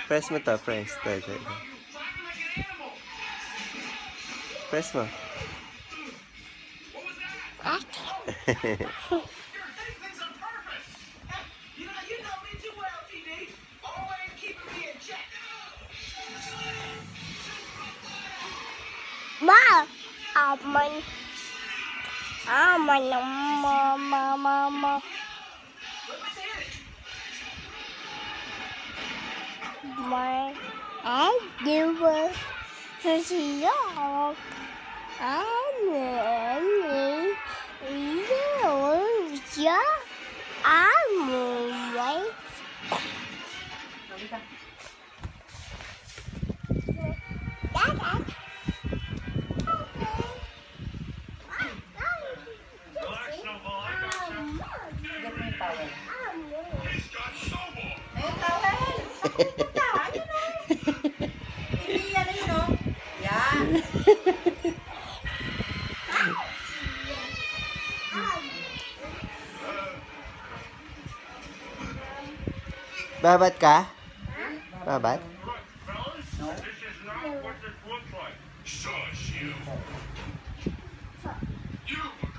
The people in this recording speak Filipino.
Press mo to, press. Ito. Press mo. Ma, aman, mama. My, I do Babat ka? Babat? This is not what this looks like. Shush you.